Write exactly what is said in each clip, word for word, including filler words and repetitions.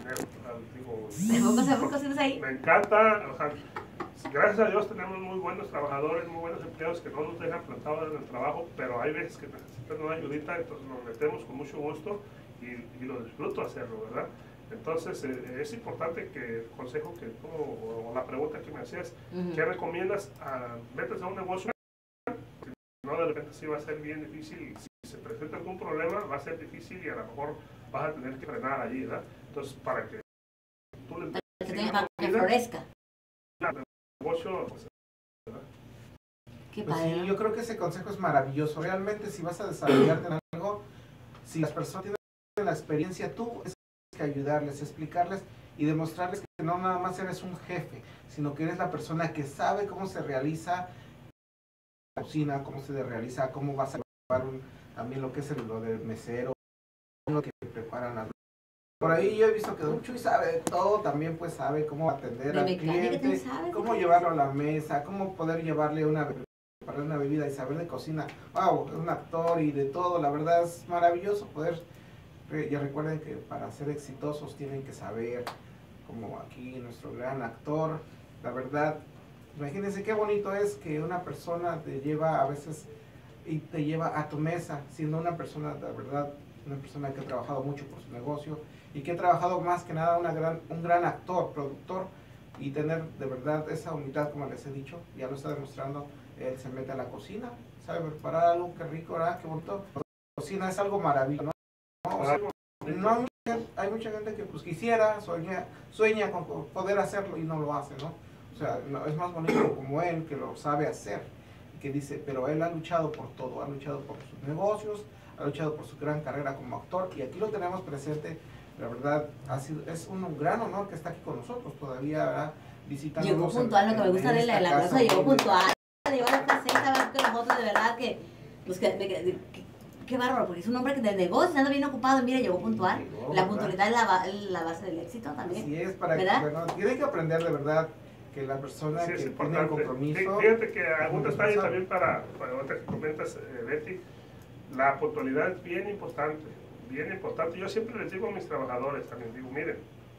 dinero. O sea, digo, ¿Dejó hacer cositas ahí? Me encanta, o sea, gracias a Dios tenemos muy buenos trabajadores, muy buenos empleados que no nos dejan plantados en el trabajo, pero hay veces que necesitan una ayudita, entonces nos metemos con mucho gusto y, y lo disfruto hacerlo, ¿verdad? Entonces eh, es importante que el consejo que tú, o, o la pregunta que me hacías, uh-huh. ¿qué recomiendas? A, metes a un negocio, no, de repente sí va a ser bien difícil, si se presenta algún problema va a ser difícil y a lo mejor vas a tener que frenar allí, ¿verdad? Entonces para que tú le para que florezca. El negocio, ¿verdad? Qué Pues padre, sí, ¿no? yo creo que ese consejo es maravilloso. Realmente si vas a desarrollarte en algo, si las personas tienen la experiencia, tú es que ayudarles, explicarles y demostrarles que no nada más eres un jefe, sino que eres la persona que sabe cómo se realiza la cocina, cómo se realiza, cómo vas a llevar un, también lo que es el, lo del mesero, lo que preparan las... Por ahí yo he visto que Don Chuy sabe de todo, también pues sabe cómo atender de al mecánica, cliente, sabes, cómo llevarlo a la mesa, cómo poder llevarle una, preparar una bebida y saber de cocina. Wow, es un actor y de todo, la verdad es maravilloso poder... Ya recuerden que para ser exitosos tienen que saber, como aquí nuestro gran actor, la verdad, imagínense qué bonito es que una persona te lleva a veces y te lleva a tu mesa, siendo una persona, la verdad, una persona que ha trabajado mucho por su negocio y que ha trabajado más que nada una gran, un gran actor, productor, y tener de verdad esa humildad, como les he dicho, ya lo está demostrando. Él se mete a la cocina, sabe preparar algo, qué rico, ¿verdad? Qué bonito. La cocina es algo maravilloso, ¿no? O sea, no hay, mucha, hay mucha gente que pues quisiera, sueña, sueña con poder hacerlo y no lo hace, ¿no? O sea, no, es más bonito como él, que lo sabe hacer, que dice, pero él ha luchado por todo, ha luchado por sus negocios, ha luchado por su gran carrera como actor, y aquí lo tenemos presente. La verdad, ha sido, es un gran honor que está aquí con nosotros todavía, ¿verdad? Visitándonos. Llegó puntual, lo que me gusta de la, la cosa, llegó puntual, llegó a la presenta, que nosotros de verdad que, pues que, que, que qué bárbaro, porque es un hombre que de negocios anda bien ocupado, mira, llegó puntual. Sí, llegó, la puntualidad es la, la base del éxito también. Así es, para ¿verdad? que, bueno, tienen que aprender de verdad que la persona sí, que tiene el compromiso... Fíjate que algún detalle también para, para otra que comentas, eh, Betty, la puntualidad es bien importante, bien importante. Yo siempre les digo a mis trabajadores también, digo, miren,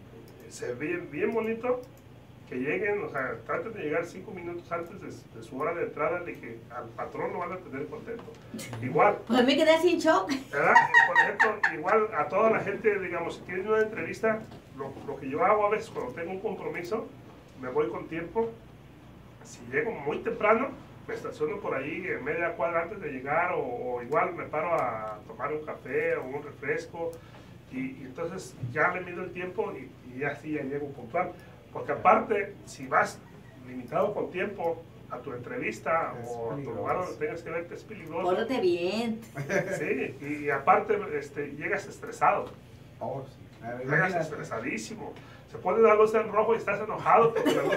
se ve bien bonito que lleguen, o sea, traten de llegar cinco minutos antes de, de su hora de entrada, de que al patrón lo van a tener contento. Igual. Pues me quedé sin shock. ¿Verdad? Por ejemplo, igual a toda la gente, digamos, si tienen una entrevista, lo, lo que yo hago a veces cuando tengo un compromiso, me voy con tiempo. Si llego muy temprano, me estaciono por ahí en media cuadra antes de llegar, o, o igual me paro a tomar un café o un refresco, y, y entonces ya le mido el tiempo y, y así ya llego puntual. Porque aparte, si vas limitado con tiempo a tu entrevista es o peligroso. A tu lugar donde tengas que verte, es peligroso. Pórtate bien. Sí, y, y aparte este, llegas estresado. Oh, sí. Llegas estresadísimo. Se pone la luz en rojo y estás enojado porque la luz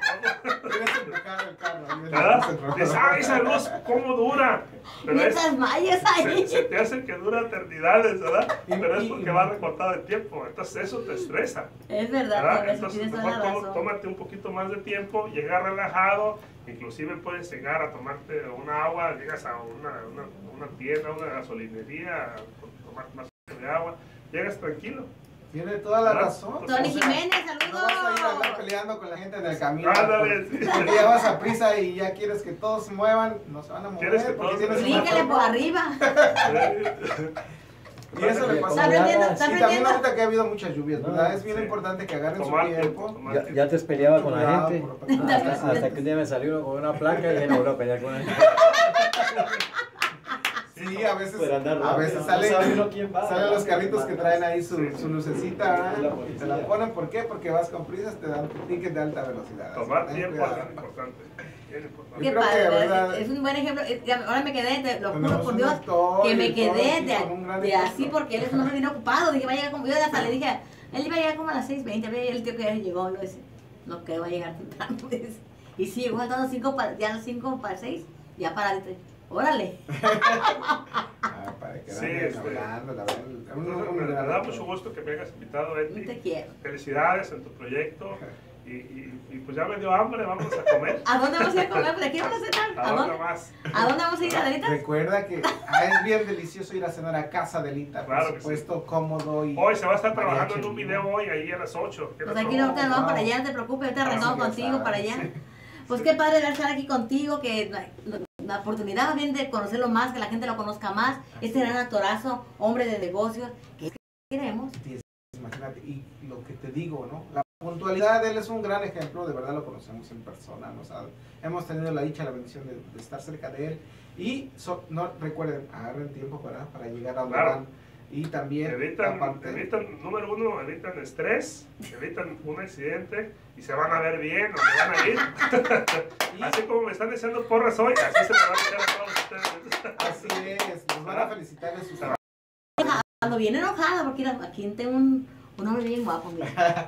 está en rojo. ¿Verdad? Dices, ah, esa luz, ¿cómo dura? Pero es, ahí. Se, se te hace que dura eternidades, ¿verdad? Pero es porque va recortado el tiempo. Entonces eso te estresa. Es verdad. ¿verdad? Entonces mejor todo, tómate un poquito más de tiempo, llega relajado, inclusive puedes llegar a tomarte una agua, llegas a una, una, una tienda, una gasolinería, a tomar más de agua, llegas tranquilo. Tiene toda la razón. Tony Jiménez, saludos. No vas a ir a andar peleando con la gente en el camino. Ándale, sí. Porque ya vas a prisa y ya quieres que todos se muevan, no se van a mover. ¿Quieres que porque todos tienes Bríncale por arriba. Y eso le pasa. Está aprendiendo, está Y también ahorita que ha habido muchas lluvias, ¿verdad? No, es bien sí. importante que agarren tomar su tiempo. Ya, ya te peleaba con la gente. Hasta, hasta que un día me salió con una placa y ya no volvió a pelear con la gente. Sí, a veces, rápido, a veces salen, no va, salen los carritos que traen ahí su, sí. su lucecita, ¿eh? Y te la ponen, ¿por qué? Porque vas con prisas, te dan ticket de alta velocidad. Tomar tiempo es importante. Qué padre, verdad, es un buen ejemplo. Ahora me quedé, te lo juro por Dios, que me quedé de, de así porque él es un hombre bien ocupado. Dije, va a llegar como yo, hasta le dije, él iba a llegar como a las seis veinte, había el tío que ya llegó, lo dice, no que va a llegar temprano. Y sí, llegó faltando cinco para, ya las cinco para seis, ya para órale. Ah, para que sí, este, hablando, la verdad. Me da mucho gusto que me hayas invitado, Betty. Te quiero. Felicidades en tu proyecto. Y, y, y pues ya me dio hambre, vamos a comer. ¿A dónde vamos a ir a comer? ¿De aquí vamos a cenar? ¿A, ¿A dónde más? ¿A dónde vamos a ir, Adelita? Recuerda que ah, es bien delicioso ir a cenar a casa de Adelita, claro, por supuesto, sí. Cómodo. Y hoy se va a estar trabajando en un video hoy, ahí a las ocho. Pues aquí no te vamos para allá, no te preocupes, yo te arreglamos contigo sabes, para allá. Sí. Pues qué padre estar aquí contigo, que la, la oportunidad más bien de conocerlo más, que la gente lo conozca más, así este gran actorazo, hombre de negocios, que queremos. Sí, imagínate, y lo que te digo, ¿no? La puntualidad, él es un gran ejemplo, de verdad lo conocemos en persona, ¿no? O sea, hemos tenido la dicha, la bendición de, de estar cerca de él, y so, no recuerden, agarren tiempo para, para llegar a donde claro. van, y también evitan, aparte, evitan, número uno, evitan estrés, evitan un accidente, y se van a ver bien, donde van a ir, así como me están diciendo porras hoy, así se me van a echar a todos ustedes. Así es, nos van a felicitar en su trabajo. Cuando viene enojada, porque aquí tengo un, un hombre bien guapo, mira.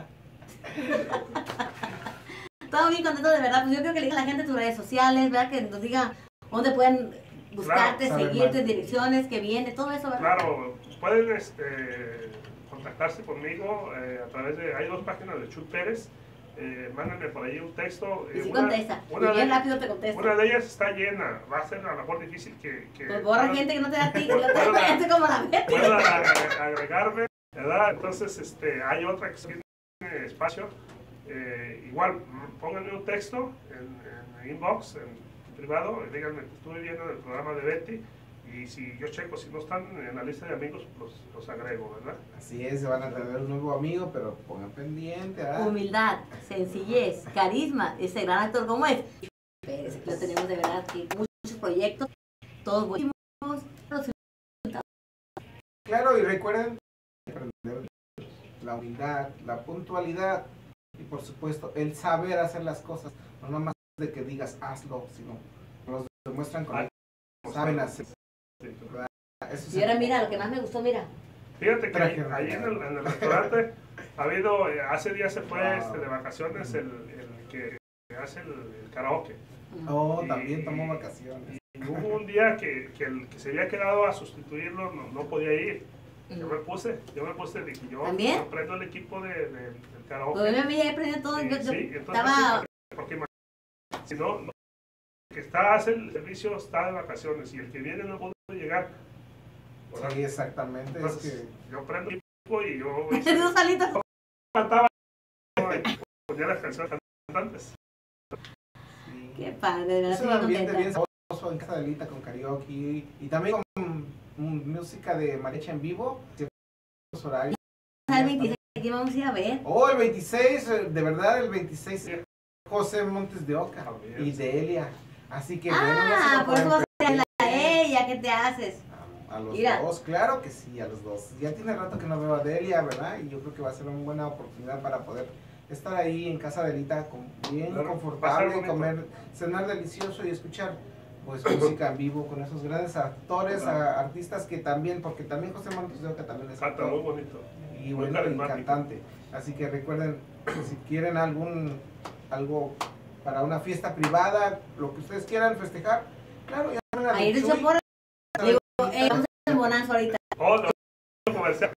Todo bien contento, de verdad. Pues yo creo que le diga a la gente tus redes sociales, ¿verdad? Que nos diga dónde pueden buscarte, claro, seguirte, direcciones, que viene, todo eso, ¿verdad? Claro, pueden este, contactarse conmigo eh, a través de, hay dos páginas de Chuck Pérez, eh, mándenme por ahí un texto. Eh, y si una, contesta, una y bien de, rápido te contesta. Una de ellas está llena, va a ser a lo mejor difícil que... que pues borra pueda, gente que no te da ti, que no te da como la Betty. Pueda agregarme, ¿verdad? Entonces, este, hay otra que tiene espacio. Eh, igual, pónganme un texto en, en inbox, en privado, y díganme, estuve viendo el programa de Betty, y si yo checo, si no están en la lista de amigos, pues los agrego, ¿verdad? Así es, se van a tener un nuevo amigo, pero pongan pendiente, ¿verdad? Humildad, sencillez, carisma, ese gran actor como es. Pero lo tenemos de verdad, que muchos proyectos, todos buenos. Claro, y recuerden aprender la humildad, la puntualidad, y por supuesto, el saber hacer las cosas, no nada más de que digas hazlo, sino los demuestran con ah, el saben hacer. Eso y ahora mira, lo que más me gustó, mira. Fíjate que ahí, ahí en, el, en el restaurante ha habido, hace días se fue wow. este, de vacaciones el, el que hace el, el karaoke. Oh, y, también tomó vacaciones. Y hubo un día que, que el que se había quedado a sustituirlo no, no podía ir. Yo me puse, yo me puse, dije, yo, yo prendo el equipo de, de, del karaoke. Pues yo me había aprendido todo, y, yo, sí, yo entonces, estaba... Porque si no, no, el que está, hace el servicio está de vacaciones y el que viene no puede llegar. ¿verdad? Sí, exactamente. Entonces, es que... yo prendo el equipo y yo... ¿Tú salito? Cantaba y ponía las canciones cantantes. Sí. Qué padre, de verdad. Es un ambiente bien sabroso en casa de Adelita con karaoke y, y también con música de mariachi en vivo, ciertos horarios. El veintiséis, aquí vamos a ir a ver. Oh, el veintiséis, de verdad, el veintiséis, sí. José Montes de Oca oh, y Delia. Así que ah, bueno, por eso vas a ir a ella, ¿qué te haces? A, a los Mira. dos, claro que sí, a los dos. Ya tiene rato que no veo a Delia, ¿verdad? Y yo creo que va a ser una buena oportunidad para poder estar ahí en casa de Adelita, con, bien claro, confortable, comer, cenar delicioso y escuchar pues música en vivo con esos grandes actores, a, artistas que también, porque también José Montes de Oca también es actor, muy bonito y bueno, y cantante. Así que recuerden, si quieren algún algo para una fiesta privada, lo que ustedes quieran festejar, claro, ya van a ahí dicho por digo, eh, vamos a Bonanza ahorita. Oh, no, comercial.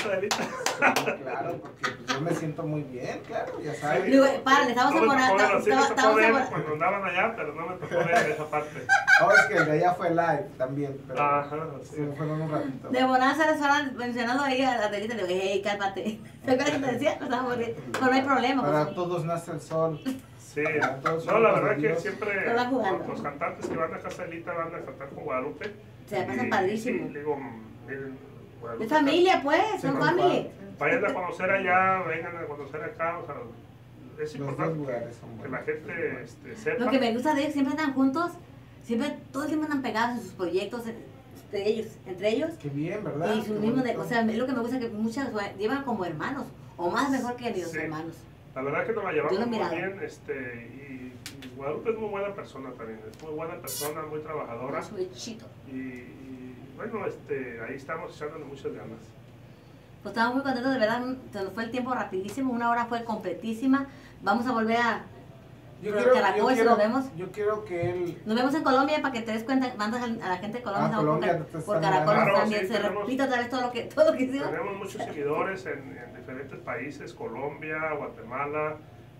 Claro, porque pues, yo me siento muy bien, claro, ya sabes. Digo, para, estamos en Bonanza. Sí, me tocó ver cuando andaban allá, pero no me tocó ver esa parte. Ahora es que el de allá fue live también, pero ajá, sí. Sí, fueron un ratito. De Bonanza restaurante, mencionando ahí a la Adelita, le digo, hey, cálmate. ¿Te acuerdas que te decía? No, estamos bien. Pero no hay problema. Para pues, todos nace el sol. Sí, no, la verdad que siempre los, los cantantes que van a casa de Adelita van a cantar con Guadalupe. Se la pasan padrísimo. Sí, digo, miren, de familia, pues, son familia. Vayan a conocer allá, vengan a conocer acá, o sea, es los importante que la gente este, sepa. Lo que me gusta de ellos, siempre andan juntos, siempre, todo el tiempo andan pegados en sus proyectos, entre ellos, entre ellos. Qué bien, ¿verdad? Y sus mismos, de, o sea, es lo que me gusta que muchas llevan como hermanos, o más mejor que los sí. hermanos. La verdad que nos la llevamos muy bien, este, y, y Guadalupe es muy buena persona también, es muy buena persona, muy trabajadora. Muy chito. Y, y bueno, este, ahí estamos echándole muchas ganas. Pues estamos muy contentos, de verdad, se nos fue el tiempo rapidísimo, una hora fue completísima. Vamos a volver a yo quiero, Caracol, yo si quiero, nos vemos. Yo quiero que él... Nos vemos en Colombia para que te des cuenta, mandas a la gente de Colombia, ah, Colombia por, por Caracol claro, también, sí, se tenemos, repite otra vez todo lo que, todo lo que hicimos. Tenemos muchos seguidores en, en diferentes países, Colombia, Guatemala,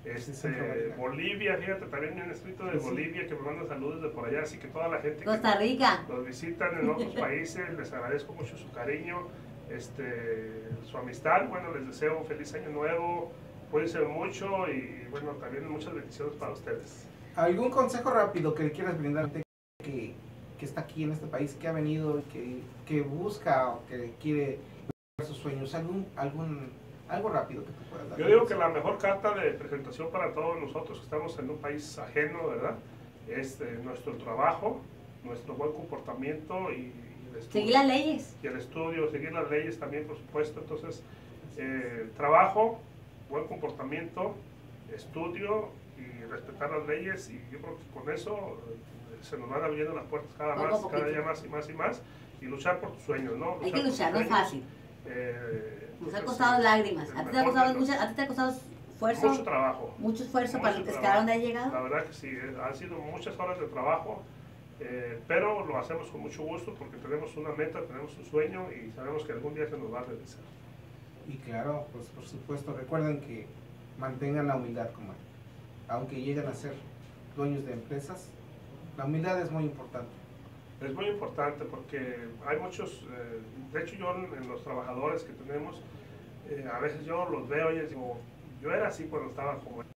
Este, Bolivia, fíjate, también me han escrito de sí, Bolivia, que me mandan saludos de por allá, así que toda la gente Costa Rica que nos visitan en otros países, les agradezco mucho su cariño, este, su amistad. Bueno, les deseo un feliz año nuevo, cuídense mucho y bueno, también muchas bendiciones para ustedes. ¿Algún consejo rápido que le quieras brindar que, que está aquí en este país, que ha venido, que, que busca o que quiere ver sus sueños? ¿Algún, algún, algo rápido que tú puedas dar? Yo digo que la mejor carta de presentación para todos nosotros que estamos en un país ajeno, ¿verdad? Es eh, nuestro trabajo, nuestro buen comportamiento y, y el estudio. Seguir las leyes. Y el estudio, seguir las leyes también, por supuesto. Entonces, eh, trabajo, buen comportamiento, estudio y respetar las leyes, y yo creo que con eso eh, se nos van abriendo las puertas cada más, cada día más y más y más, y luchar por tus sueños, ¿no? Luchar Hay que luchar, no es fácil. Eh, nos ha costado lágrimas. ¿A ti te ha costado, mucha, ¿A ti te ha costado esfuerzo? Mucho trabajo. Mucho esfuerzo mucho para escalar donde ha llegado. La verdad que sí, han sido muchas horas de trabajo, eh, pero lo hacemos con mucho gusto porque tenemos una meta, tenemos un sueño y sabemos que algún día se nos va a realizar. Y claro, pues por supuesto, recuerden que mantengan la humildad como él. Aunque lleguen a ser dueños de empresas, la humildad es muy importante. Es muy importante porque hay muchos, eh, de hecho yo en, en los trabajadores que tenemos, eh, a veces yo los veo y les digo, yo era así cuando estaba como él.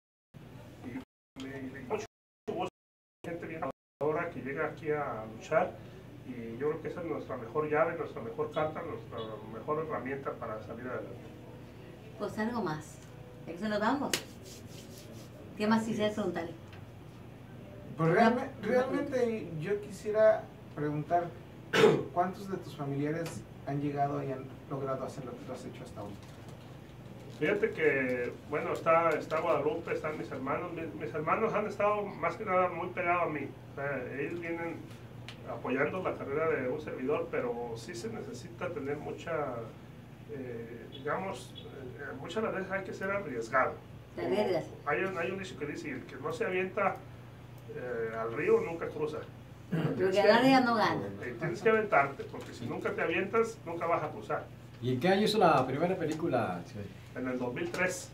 Y me, me mucho gusto, gente bien trabajadora que llega aquí a luchar, y yo creo que esa es nuestra mejor llave, nuestra mejor carta, nuestra mejor herramienta para salir adelante. Pues algo más, ¿a qué se nos vamos? ¿Qué más quisieras preguntarle? Pues realmente, realmente yo quisiera preguntar, ¿cuántos de tus familiares han llegado y han logrado hacer lo que tú has hecho hasta hoy? Fíjate que, bueno, está, está Guadalupe, están mis hermanos. Mis, mis hermanos han estado más que nada muy pegados a mí. O sea, ellos vienen apoyando la carrera de un servidor, pero sí se necesita tener mucha, eh, digamos, eh, muchas veces hay que ser arriesgado. Hay un, hay un dicho que dice, el que no se avienta eh, al río nunca cruza. Pero que gana no gana. Eh, tienes que aventarte, porque si nunca te avientas, nunca vas a cruzar. ¿Y en qué año hizo la primera película? En el dos mil tres.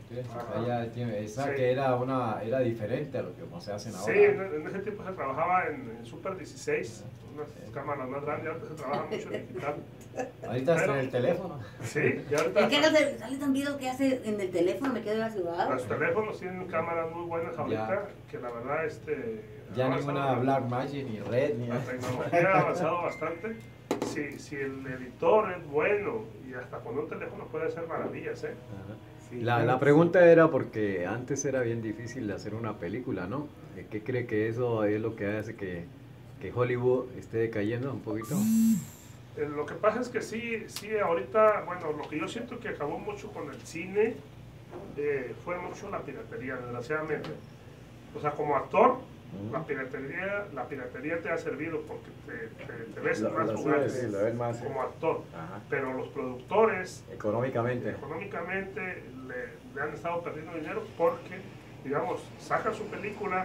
O sea, ya tiene, esa sí, que era una era diferente a lo que como se hacen ahora. Sí, en, en ese tiempo se trabajaba en, en Super dieciséis, unas sí, cámaras más grandes, ahorita se trabaja mucho en digital. Ahorita está en el teléfono. Sí, y ahorita... Es que no se, sale tan video que hace en el teléfono, me quedo de la ciudad. Los teléfonos tienen cámaras muy buenas ahorita, ya, que la verdad este... Ya ninguna Blackmagic ni Red ni... La tecnología ha avanzado bastante. Si, si el editor es bueno y hasta con un teléfono puede hacer maravillas, ¿eh? Ajá. Sí, la, la pregunta era porque antes era bien difícil hacer una película, ¿no? ¿Qué cree que eso es lo que hace que, que Hollywood esté decayendo un poquito? Eh, lo que pasa es que sí, sí, ahorita, bueno, lo que yo siento que acabó mucho con el cine eh, fue mucho la piratería, desgraciadamente. O sea, como actor, uh-huh, la piratería, la piratería te ha servido porque te, te, te ves en más lugares sí, sí, más, como actor. Ajá. Pero los productores, económicamente, económicamente le, le han estado perdiendo dinero porque, digamos, sacan su película,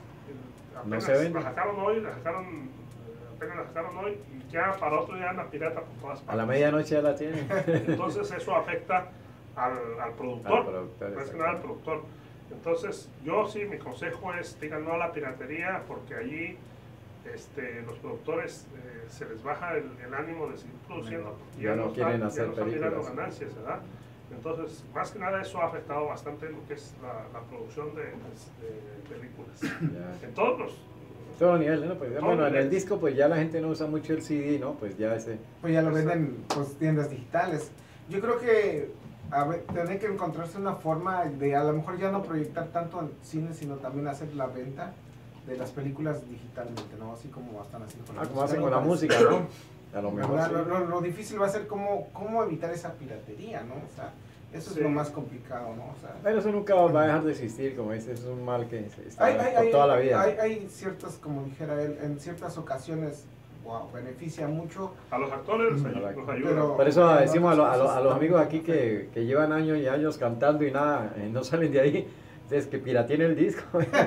apenas no se la sacaron hoy, la sacaron, apenas la sacaron hoy y ya para otro día anda pirata por todas partes. A la medianoche ya la tienen. Entonces eso afecta al, al productor, al productor, más que nada al productor. Entonces, yo sí, mi consejo es, digan no a la piratería, porque allí este, los productores eh, se les baja el, el ánimo de seguir produciendo. No, ya, ya no quieren hacer ya no están mirando ganancias, ¿verdad? Entonces, más que nada eso ha afectado bastante lo que es la, la producción de, de, de películas. Ya. En todos los... Todos los niveles, ¿no? Pues, bueno, niveles. En el disco pues ya la gente no usa mucho el C D, ¿no? Pues ya ese... Pues ya lo venden pues tiendas digitales. Yo creo que a ver, tener que encontrarse una forma de a lo mejor ya no proyectar tanto en cine, sino también hacer la venta de las películas digitalmente, ¿no? Así como están haciendo con la ah, música. como hacen con la música, ¿no? A lo mejor. Sí. Lo, lo, lo difícil va a ser cómo, cómo evitar esa piratería, ¿no? O sea, eso sí, es lo más complicado, ¿no? O sea, pero eso nunca va a dejar de existir, como dices, es un mal que está hay, hay, por hay, toda la vida. Hay, hay ciertas, como dijera él, en ciertas ocasiones, wow, beneficia mucho. A los actores nos ayuda. Pero, por eso decimos a, lo, a, lo, a los amigos aquí que, que llevan años y años cantando y nada, eh, no salen de ahí, es que pirateen el disco.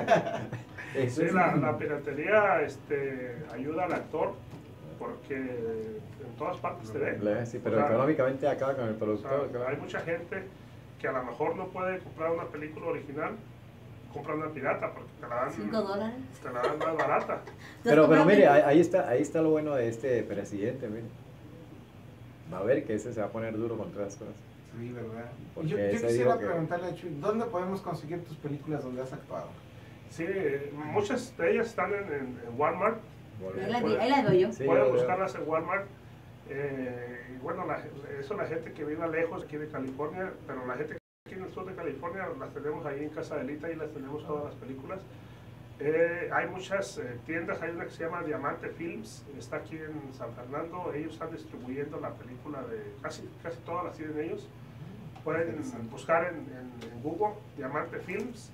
Sí, la, la piratería este, ayuda al actor porque en todas partes se ve. Sí, pero o sea, económicamente acaba con el productor. O sea, hay mucha gente que a lo mejor no puede comprar una película original, compra una pirata porque te la dan, cinco dólares. Te la dan más barata. Pero, pero mire, ahí está, ahí está lo bueno de este presidente, mire. Va a ver que ese se va a poner duro con todas las cosas. Sí, ¿verdad? Porque Yo, yo ese quisiera digo que- preguntarle a Chuy, ¿dónde podemos conseguir tus películas donde has actuado? Sí, muchas de ellas están en, en, en Walmart. Ahí las vi- ahí las veo yo. Sí, Pueden yo veo. buscarlas en Walmart. Eh, y bueno, la, eso la gente que vive lejos aquí de California, pero la gente que aquí en el sur de California las tenemos ahí en Casa de Lita y las tenemos todas las películas. Eh, hay muchas eh, tiendas, hay una que se llama Diamante Films, está aquí en San Fernando, ellos están distribuyendo la película de casi, casi todas las tienen ellos. Pueden buscar en, en, en Google Diamante Films,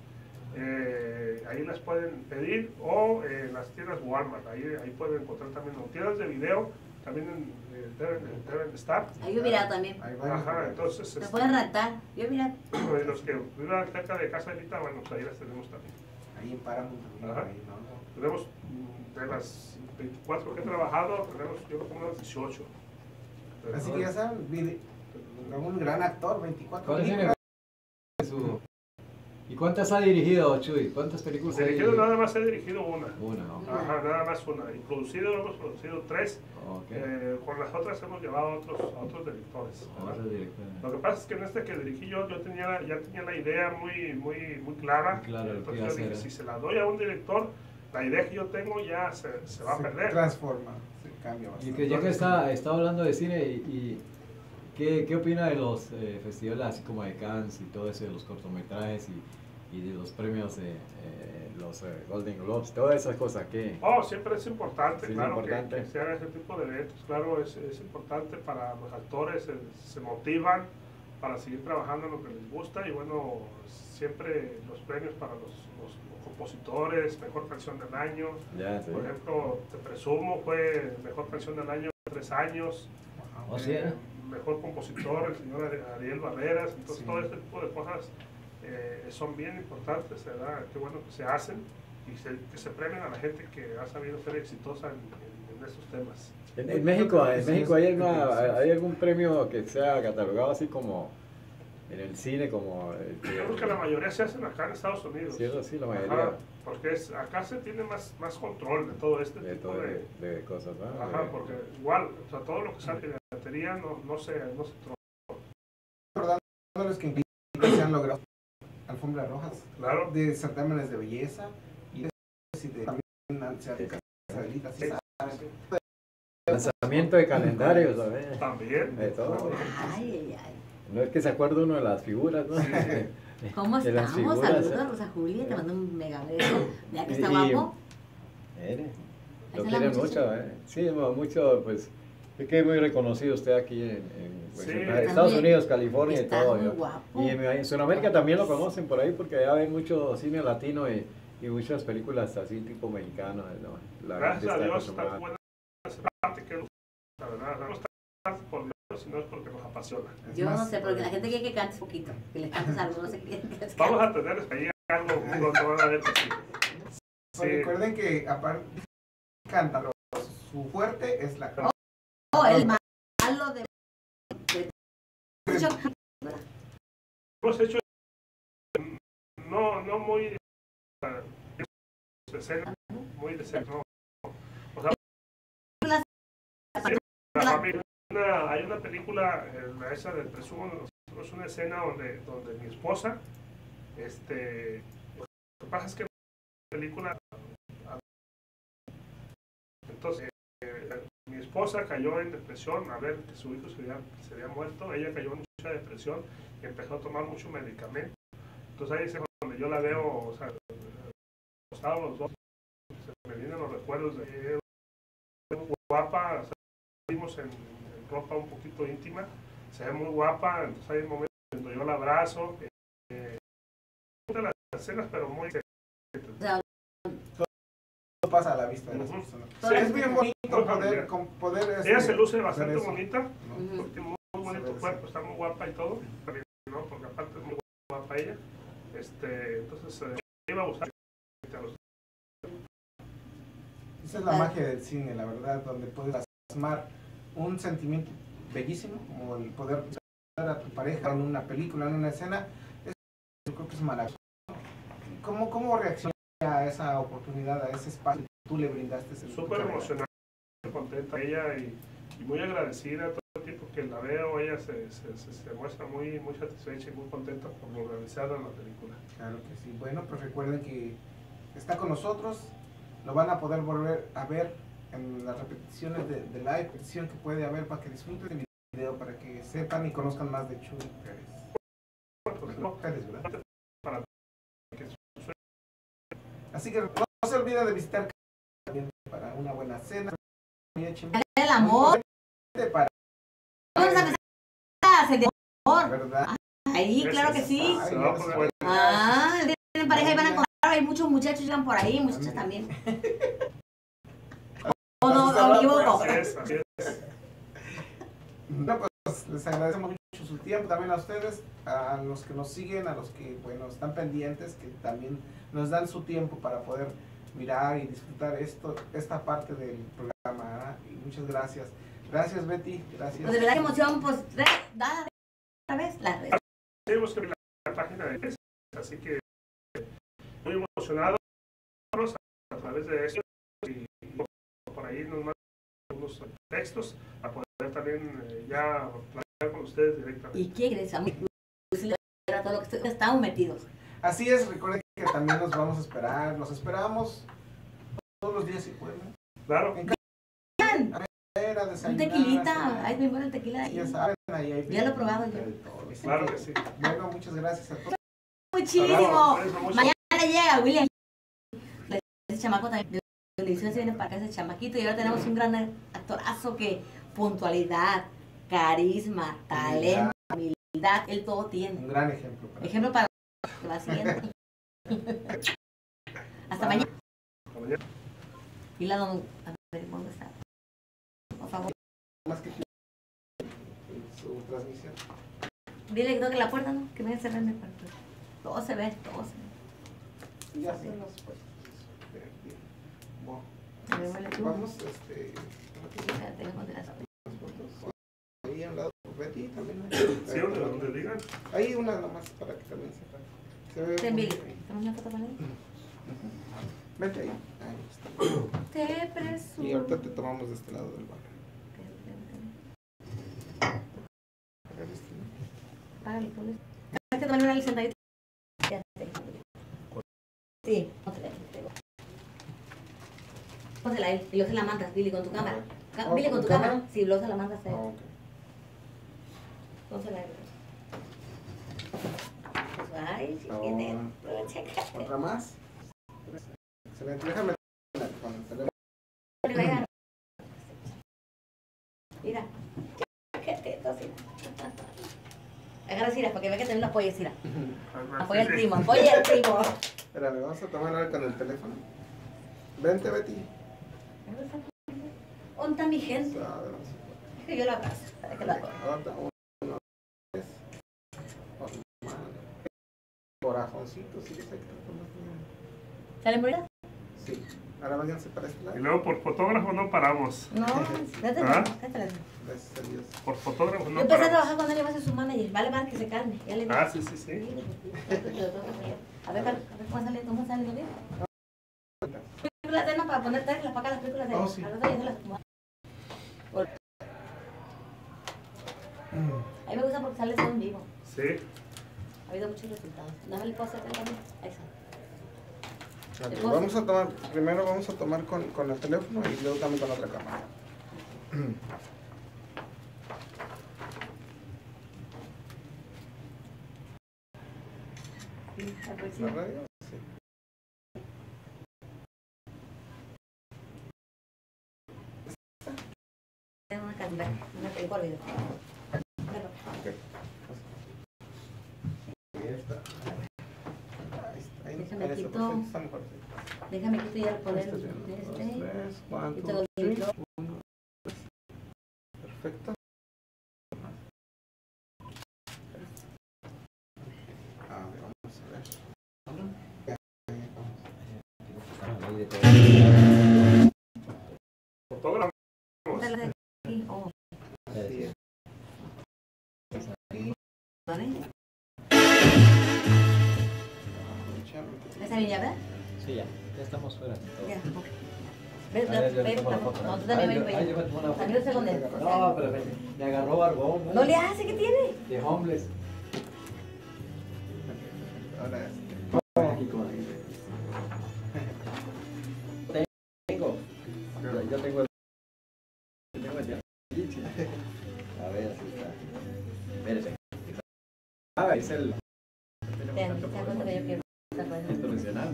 eh, ahí las pueden pedir, o en eh, las tiendas Walmart, ahí, ahí pueden encontrar también las tiendas de video, también eh, deben, deben estar. Ahí yo mirado también. Ajá, entonces Me este, pueden rentar. Yo mirado. los que vivan cerca de Casa de Lita, bueno, pues ahí las tenemos también. Ahí en Paramount también, Ajá. ahí, ¿no? Tenemos mm, de las veinticuatro que he trabajado, tenemos yo creo como unas dieciocho. Así que ya saben, vide- un gran actor, veinticuatro ¿Cuál es el películas. su- ¿Y cuántas ha dirigido, Chuy? ¿Cuántas películas ha Dirigido dirigido? nada más he dirigido una. Una, ¿no? Ajá, nada más una. Y producido hemos producido tres. Ok. Eh, con las otras hemos llevado a otros, a otros directores. Ah, ¿verdad? esa directora. Lo que pasa es que en este que dirigí yo, yo tenía, ya tenía la idea muy, muy, muy clara. Muy clara lo que Entonces iba a yo dije, hacer. si se la doy a un director, la idea que yo tengo ya se, se va a Se perder. transforma, se cambia Y bastante. que ya que está, está hablando de cine, y, y ¿qué, ¿qué opina de los eh, festivales así como de Cannes y todo eso, de los cortometrajes y, y de los premios de eh, los eh, Golden Globes, todas esas cosas? ¿Qué? Oh, siempre es importante, Sí, es claro, importante. Que, que se haga ese tipo de eventos. Claro, es, es importante para los actores, se, se motivan para seguir trabajando en lo que les gusta. Y bueno, siempre los premios para los, los compositores, mejor canción del año. Ya, sí. Por ejemplo, Te Presumo fue mejor canción del año tres años. ¿Oh, sí era? Mejor compositor, el señor Ariel Barreras. Entonces, Sí. todo este tipo de cosas eh, son bien importantes, ¿verdad? Qué bueno que se hacen y se, que se premien a la gente que ha sabido ser exitosa en, en, en estos temas. En, en México, en México hay, alguna- hay algún premio que sea catalogado así como en el cine, como el que- Yo creo que la mayoría se hacen acá en Estados Unidos. Sí, eso sí, la mayoría. Ajá, porque es, acá se tiene más, más control de todo este de, tipo todo de... de, de cosas, ¿no? Ajá, De- porque igual, o sea, todo lo que sale de la batería no, no se, no se tro- Recordándoles que incluso se han logrado alfombras rojas Claro. de certámenes de belleza y de, y de también se hace Casa de Lita, sí, ¿sabes? Lanzamiento de calendarios, ¿sabes? También. De todo. Ay, ay, ay. No es que se acuerde uno de las figuras, ¿no? ¿Cómo De las estamos? figuras, Saludos, ¿eh? Rosa Julia, te mando un mega beso. Mira que está Y- guapo. Mire, Ahí lo está la quieren muchacha. mucho, ¿eh? Sí, mu- mucho, pues, es que es muy reconocido usted aquí en, en, pues, Sí. en Está Estados muy- Unidos, California y está todo. muy ¿no? guapo. Y en, en Sudamérica también lo conocen por ahí porque allá ven mucho cine latino y, y muchas películas así tipo mexicano, ¿no? La Gracias gente a está Dios está acostumbrada. buena esa parte que la verdad, no está por Dios, sino es porque nos apasiona. Es Yo no más, sé, porque la gente quiere que cantes poquito, que les cantes algo, no sé qué. que les Vamos cantes. a tener ahí algo pronto, van a ver que sí. pues Sí. recuerden que aparte canta, pero su fuerte es la canción. Oh, el malo de... de- Hemos hecho no, no muy eh, de escena, muy de escena, no. O sea, sí, la familia, una- hay una película, eh, la esa del presumo, es una escena donde, donde mi esposa, este, lo que pasa es que la película, entonces, eh, mi esposa cayó en depresión, a ver que su hijo se había, se había muerto, ella cayó en mucha depresión y empezó a tomar mucho medicamento. Entonces ahí es donde yo la veo, o sea, acostados los dos, se me vienen los recuerdos de ella, muy guapa, o sea, vimos en, en ropa un poquito íntima, se ve muy guapa, entonces hay momentos cuando yo la abrazo, eh, de las escenas, pero muy... No pasa a la vista de las Ujú. personas. Sí, es bien bonito muy poder, familiar. con- poder Ella este, se luce ver bastante eso, bonita, ¿no? Ujú. porque tiene muy bonito cuerpo, está muy guapa y todo, pero no, porque aparte es muy guapa ella, este, entonces eh, iba a gustar a los... Esa es la magia del cine, la verdad, donde puedes plasmar un sentimiento bellísimo, como el poder a tu pareja en una película, en una escena, es, yo creo que es maravilloso. ¿Cómo, cómo reacciona a esa oportunidad, a ese espacio que tú le brindaste? Súper emocionada, contenta ella y, y muy agradecida todo el tiempo que la veo. Ella se, se, se, se muestra muy, muy satisfecha y muy contenta por lo realizado en la película. Claro que sí. Bueno, pues recuerden que está con nosotros, lo van a poder volver a ver en las repeticiones de, de live, repetición que puede haber para que disfruten el video, para que sepan y conozcan más de Chuy Pérez. Pues no, Pérez, ¿verdad? Para Así que no, no se olviden de visitar también para una buena cena. El amor. Para... Vamos a empezar el amor. ¿Verdad? Ahí, claro que sí. Ay, no, pues, ah, tienen pareja y van a encontrar. Hay muchos muchachos que van por ahí, muchachos también. ¿O no, no me equivoco? Así es, así es. No, pues les agradecemos mucho su tiempo, también a ustedes, a los que nos siguen, a los que, bueno, están pendientes, que también nos dan su tiempo para poder mirar y disfrutar esto, esta parte del programa, ¿eh? Y muchas gracias. Gracias, Betty, gracias. Pues de verdad que emoción, pues, dale otra vez las redes. Tenemos que ver la página de Facebook, así que muy emocionado a través de eso y por ahí nos mandan unos textos a poder también eh, ya platicar con ustedes directamente. ¿Y qué crees? Todo lo que estamos metidos. Así es, recuerden que también nos vamos a esperar, los esperamos todos los días si pueden. Claro. En casa, a desayunar, un tequilita, ahí me muere el tequila. Ya saben, ahí hay ya lo he probado yo. Claro que sí. Bueno, muchas gracias a todos. Muchísimo. Mañana llega William. Ese chamaco también de televisión se viene para acá, ese chamaquito. Y ahora tenemos un gran actorazo que puntualidad, carisma, talento, humildad, él todo tiene. Un gran ejemplo. Para ejemplo para que va siguiendo. Hasta mañana. Hasta mañana. Y la don... A ver, ¿dónde está? Por favor. Más que su transmisión. Dile que toque la puerta, ¿no? Que me voy a cerrar mi puerta. Todo se ve, todo se ve. Ya se nos fue. Bueno, vamos, este... Ahí a un lado, Betty también. Sí, donde, donde digan. Ahí una nomás para que también sepan. Se ve. Ten, Billy. ¿Tenemos una foto para él? Vete ahí. Ahí está. Te presumo. Y ahorita te tomamos de este lado del bar. Págale, ponle. ¿Sabes que tomar una sentadita? Sí, póntela. Póntela a él y luego se la mandas, Billy, con tu cámara. Oh, Billy, con tu cámara. cámara. Sí, luego se la mandas a él. Oh, okay. Pónsela a él. Ay, si Oh. tiene. Checa. ¿Otra más? Excelente. Déjame con el teléfono. Mira. Qué teto, sí. Agarra Cira, para que vea que también lo apoye, Cira. Apoya al primo, apoya al primo. Espérame, vamos a tomar ahora con el teléfono. Vente, Betty. ¿Dónde está mi gente? A ver, Es que yo lo abrazo, para que lo haga. ahorita, uno, tres. Corazoncitos, sí, exacto. ¿Sale morida? Sí. Ahora váyanse para este lado. Y luego por fotógrafo no paramos. No, vete, ¿Ah? vete. Gracias a Dios. Por fotógrafo no Yo empecé a paramos. trabajar cuando él iba a ser su manager. Vale, para que se calme. Ya le digo. Ah, sí, sí, sí. A ver, a ver cómo sale, cómo sale el video. Películas de no para poner teclas para acá las películas de Oh, sí. a los dos ya se las acomodan. A mí me gusta porque sale todo en vivo. Sí. Ha habido muchos resultados. ¿No le puedo hacer también? Ahí está. Okay, vamos a tomar, primero vamos a tomar con, con el teléfono y luego también con otra cámara. Sí, la ¿La próxima. radio? Sí. Tengo una cámara, una película video. Okay. Ahí está. Ahí está. Ahí, Déjame ahí está, quito. perfecto, está mejor, sí. Déjame que estoy al poner Este es bien. Dos, este. tres, one, Y two, todo el three. micro. Uno, dos. Perfecto. A ver, vamos a ver. Ya, ahí vamos. Fotógrafo. Dale de aquí. Oh. Así es. Aquí. está bien ya, ¿verdad? Sí, ya. Ya estamos fuera. Ya, ok. Ven, ven, ven, no, tú también ven para allá. También lo segundo. No, pero me, me agarró barbón. No le hace, ¿qué tiene? De homeless. Ahora es. Tengo. Yo tengo el. Yo tengo el. A ver, así está. Espérese. Ah, es el. Ten, te das cuenta que yo quiero. Es profesional.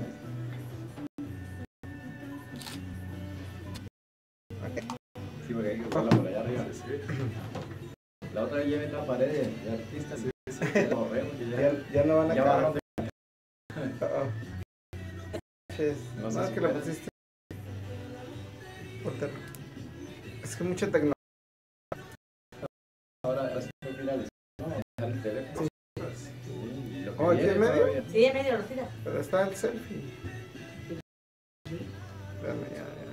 Sí, porque hay que usarla por allá arriba. La otra vez llevé esta pared de, de artistas y sí, ya, vemos, ya, ya, ya no van a ya acabar. bajaron de- Uh-oh. Ches, No no, sé es si que lo puede. pusiste. Ponte- Es que mucha tecnología. Ahora así fue virales. No, dejar el teléfono. Sí, lo que Oh, ¿aquí viene en medio? todavía. Sí, en medio, Rosita. Pero está el selfie. Espérame, ya, ya.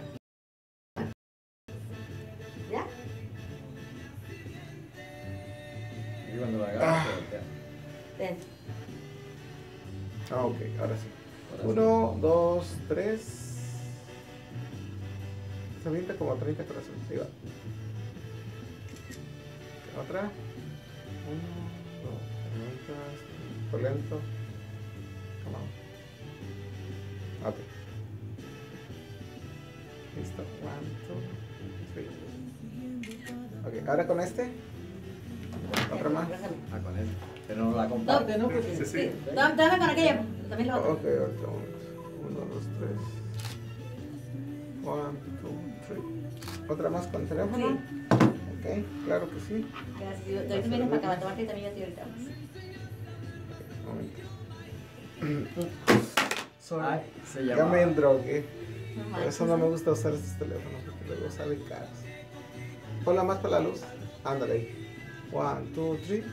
¿Ya? Y cuando lo agarras, Ah. se voltea. Ten. Ah, ok, ahora sí. Ahora sí. Uno, dos, tres. Se avienta como treinta corazones. Ahí va. Otra. Uno, dos, avientas. Por lento. Come on. Ok. Listo. One, two, three. Ok, ahora con este. Otra más. Ah, con él. Pero no la comparte, ¿no? Porque Sí, sí. Sí, dame dame con aquella. También la otra. Ok, ahorita vamos. Uno, dos, tres. One, two, three. ¿Otra más con teléfono? Sí. Ok, claro que sí. Gracias. Yo- Ahorita vienes para acá, para tomarte y también yo te ahorita. Un momento. Sorry. Ay, se Ya llama. me endrogué. No Por manches. eso no me gusta usar estos teléfonos, porque luego salen caros. Ponla más para la luz. Ándale ahí. One, two, three.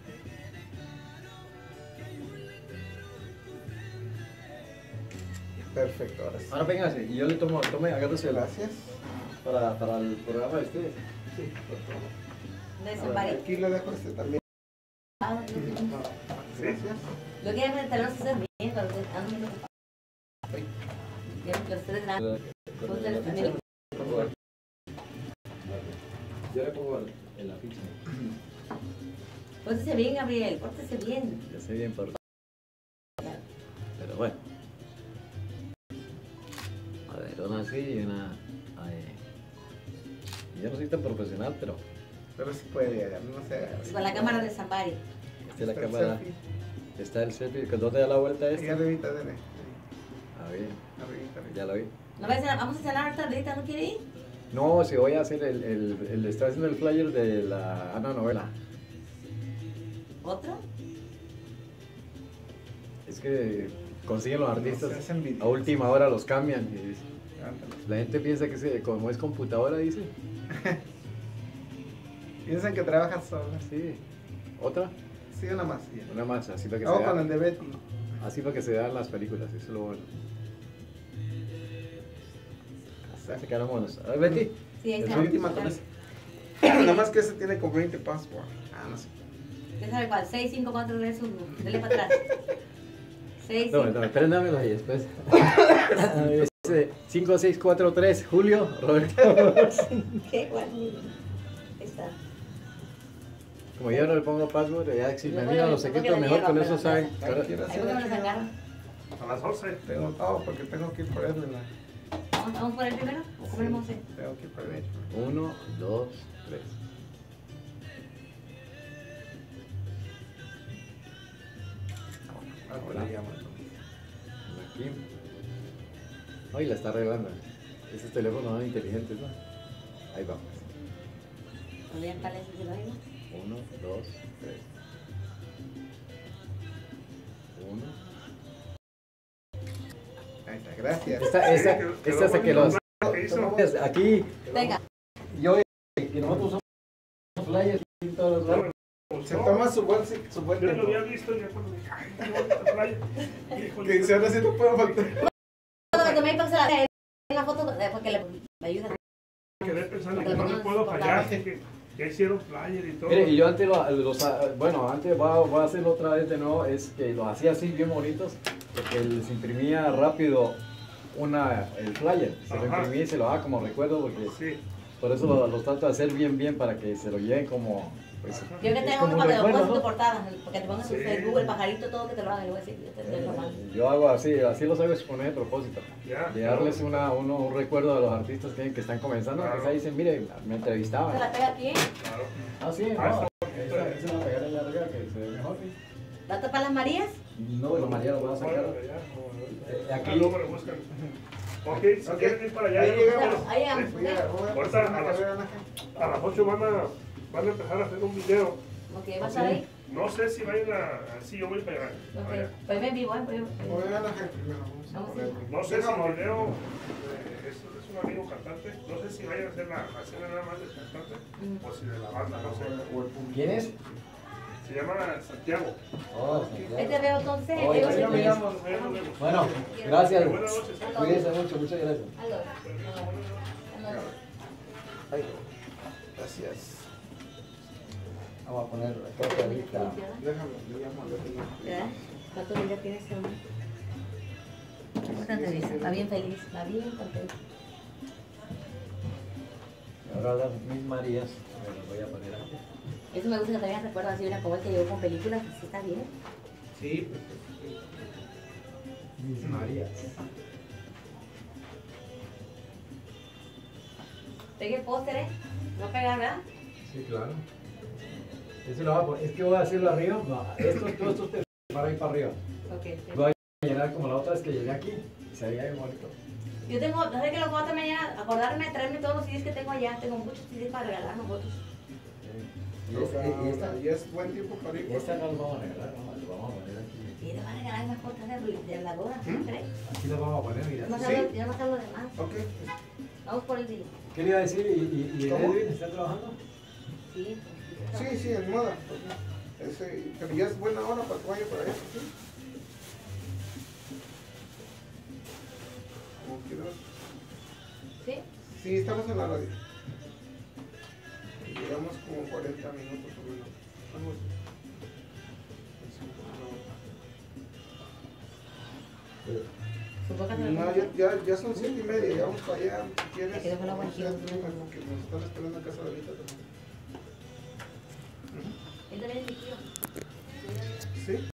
Perfecto, ahora sí. Ahora véngase, y yo le tomo, tome, agárrese la Gracias. para, para el programa de ustedes. Sí, por favor. De A ese ver, pari. aquí le dejo este también. Ah, no, no, no. Gracias. Lo que hay que tener es hacer bien, pero ando bien ocupado. Los tres grandes. Ustedes también. Yo le pongo el, el afiche. Pórtese bien, Gabriel, pórtese bien. Ya sé bien por. Pero bueno. A ver, una así y una. Ay. Yo no soy tan profesional, pero Pero sí puede, no sé. Con la cámara de Zambari. esta es la Está el cámara. selfie. Está el selfie. Cuando te da la vuelta Ahí esta. arribita, dele. A ver, Arribita, arribita. ya lo vi. ¿No vas a cenar? Vamos a cenar ahorita, ahorita, ¿no quiere ir? No, si voy a hacer el, el, el, está haciendo el flyer de la Ana novela. ¿Otro? Es que consiguen los No artistas seas envidioso. a última hora los cambian. Y Ándale. la gente piensa que se, como es computadora, dice. Piensan que trabajas sola. Sí. ¿Otra? Sí, una más. ya. Una más, así para que Vamos se con el vean. de Betty. Así para que se vean las películas, eso es lo bueno. Se quedaron monos. A ver, Betty. Sí, ahí Es está. la última con ese. Nada más que ese tiene como veinte password. Ah, no sé. ¿Usted sabe cuál? seis, cinco, cuatro, tres, uno. Dele para atrás. seis, No, cinco. no, espérenmelo ahí después. cinco seis cuatro tres, Julio, Roberto. ¿Qué? ¿Cuál? Ahí está. Como yo no le pongo password, ya si me Luego olvidan le los pongo secretos, que le mejor con hierba, eso pero saben. Ah, quiero Ahí hacer porque me aquí. lo sacaron. A las once. Tengo todo porque tengo que ir por Edwin. ¿Vamos, ¿Vamos por el primero? ¿O comemos el? Tengo que ir por Edwin. Uno, dos, tres. Ah, pues le llamo, entonces. Aquí. Ay, la está arreglando. Esos teléfonos son inteligentes, ¿no? Ahí vamos. ¿No vean cuál es el que lo digo? Uno, dos, tres. Uno. Ahí está, gracias. Esta, esta, Quedó- esta hace quedó que los. ¿Qué hizo? Aquí, Venga. yo, que nosotros somos flyers y todos los lados. Se toma su buen, su buen Yo lo tiempo. había visto y ya cuando dije, ay, qué bonita playa. Híjole. Que dice, ahora sí no puedo faltar. Cuando me tomé y puse la, la foto eh, porque le, me ayuda. Quedé pensando que no le puedo fallar, que ya hicieron flyer y todo. Mire, y yo antes, lo, los, bueno, antes voy a, voy a hacerlo otra vez de nuevo, es que los hacía así bien bonitos porque les imprimía rápido una, el flyer, se lo Ajá. imprimía y se lo daba como recuerdo, porque Sí. por eso lo, los trato de hacer bien bien para que se lo lleven como, pues, Yo que es tengo como uno un para que lo recuerdo, pongas en ¿no? tu portada, porque te pongas en Sí. tu Facebook, el pajarito, todo que te lo hagan, y voy a decir, yo te te lo mando. Eh, yo hago así, así los hago exponer a propósito, Ya, de darles una, uno, un recuerdo a los artistas que, que están comenzando, Claro. que se dicen, mire, me ¿Se entrevistaban. la pega aquí? Claro. Ah, sí, Ah, no, está esa, esa es la pegar en la larga que se ve mejor. ¿Sí? ¿La tapa las Marías? No, lo María lo voy a sacar. Bueno, ya, como- Eh, aquí- Ah, luego lo buscan. Ok, si Ok. quieren ir para allá, Ahí ya lo llegamos. tenemos. Ahí llegamos. Voy a, voy a Ahorita pasar a una las- carrera, Naja. A las ocho van a, van a empezar a hacer un video. Ok, ¿vas a estar ahí? No sé si vayan a... Sí, yo voy para allá. Ok, Allá. pues ven vivo, ¿eh? Pues yo- Voy a Naja primero. Vamos a Vamos a ponerle. No sé si el Llegamos. video... eh, es, es un amigo cantante. No sé si vayan a hacer la, la escena nada más del cantante Mm. o si de la banda, no sé. O el público. ¿Quién es? Se llama Santiago. Oh, Ahí te veo entonces. Oye, ahí ahí vas a- nos miramos. Ahí nos vemos. Bueno, gracias. Buenas noches. ¿eh? Cuídense mucho, muchas gracias. Aló. Aló. Ay, gracias. Vamos a poner acá ahorita. Déjame, le llamo a Leti. ¿Verdad? ¿Cuántos días tienes este hombre? ¿Cómo está feliz? Está bien feliz, está bien contento. Ahora las mis Marías, me las voy a poner aquí. Eso me gusta que también recuerdo así una como el que llevo con películas, sí está bien. Sí, pues. Mis Marías. Pegue el póster, ¿eh? No pegar, ¿verdad? Sí, claro. Eso lo voy a poner. Es que voy a hacerlo arriba. No, estos, todos estos te para ir para arriba. Ok. sí. Voy a llenar como la otra vez que llegué aquí. Se veía bien bonito. Yo tengo, no sé que lo puedo hacer mañana, acordarme de traerme todos los C Ds que tengo allá. Tengo muchos C Ds para regalar nosotros. Y esta, y esta, Y es buen tiempo para ir. y esta no lo vamos a regalar, no, lo vamos a poner aquí. Y le van a regalar unas cosas de, de la boda, ¿no crees? Aquí lo vamos a poner, mira. No Sí. sé, yo no sé lo demás. Ok. Vamos por el día. ¿Qué le iba a decir? ¿Y, y, y el ¿Cómo? Edwin está trabajando? Sí. Sí, sí, en moda. Ese, pero ya es buena hora para que vaya para allá. ¿Sí? Como quieras. ¿Sí? Sí, estamos en la radio. Llegamos como cuarenta minutos o menos. Algo así. Supongo que No, ya, ya, ya son siete y media, ya vamos para allá, si quieres. Ya quedó con la No sé, guajira. como que nos están esperando en casa de ahorita también. Él también es mi tío. ¿Sí?